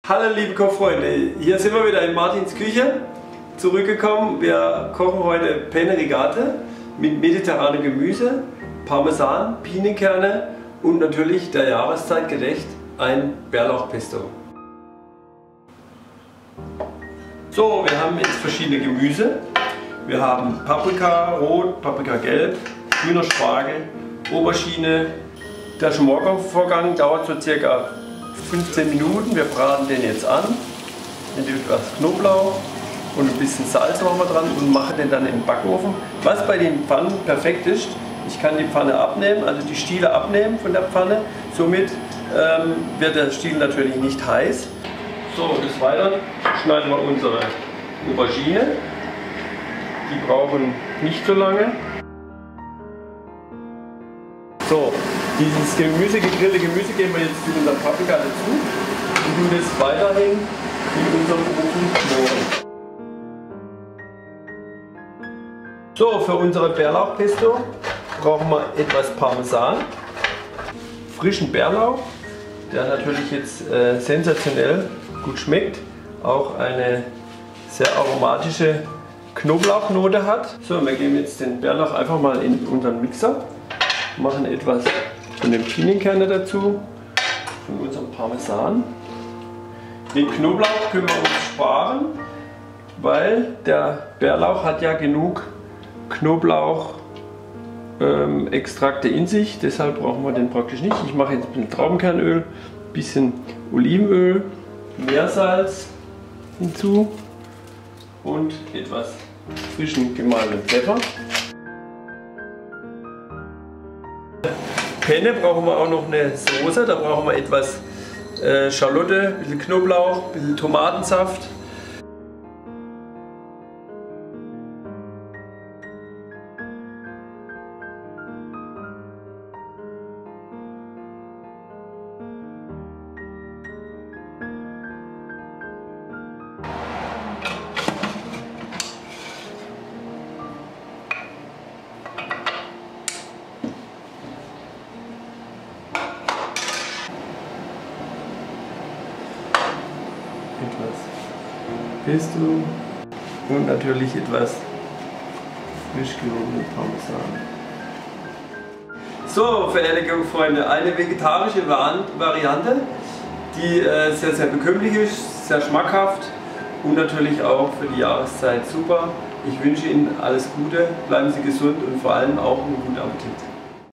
Hallo liebe Kochfreunde, hier sind wir wieder in Martins Küche zurückgekommen. Wir kochen heute Penne Rigate mit mediterranem Gemüse, Parmesan, Pinienkerne und natürlich der Jahreszeit gerecht ein Bärlauchpesto. So, wir haben jetzt verschiedene Gemüse. Wir haben Paprika rot, Paprika gelb, grüner Spargel, Aubergine. Der Schmorvorgang dauert so circa 15 Minuten. Wir braten den jetzt an mit etwas Knoblauch und ein bisschen Salz machen wir dran und machen den dann im Backofen. Was bei den Pfannen perfekt ist, ich kann die Pfanne abnehmen, also die Stiele abnehmen von der Pfanne. Somit wird der Stiel natürlich nicht heiß. So, des Weiteren schneiden wir unsere Aubergine. Die brauchen nicht so lange. So, dieses gegrillte Gemüse geben wir jetzt zu unserer Paprika dazu und tun das weiterhin in unserem Ofen schmoren. So, für unsere Bärlauchpesto brauchen wir etwas Parmesan, frischen Bärlauch, der natürlich jetzt sensationell gut schmeckt, auch eine sehr aromatische Knoblauchnote hat. So, wir geben jetzt den Bärlauch einfach mal in unseren Mixer, machen etwas von den Pinienkerne dazu, von unserem Parmesan. Den Knoblauch können wir uns sparen, weil der Bärlauch hat ja genug Knoblauchextrakte in sich, deshalb brauchen wir den praktisch nicht. Ich mache jetzt ein bisschen Traubenkernöl, ein bisschen Olivenöl, Meersalz hinzu und etwas frischen gemahlenen Pfeffer. Penne brauchen wir auch noch eine Soße, da brauchen wir etwas Schalotte, ein bisschen Knoblauch, ein bisschen Tomatensaft. Etwas Pesto und natürlich etwas frisch gehobenen Parmesan. So, verehrte Freunde, eine vegetarische Variante, die sehr, sehr bekömmlich ist, sehr schmackhaft und natürlich auch für die Jahreszeit super. Ich wünsche Ihnen alles Gute, bleiben Sie gesund und vor allem auch einen guten Appetit.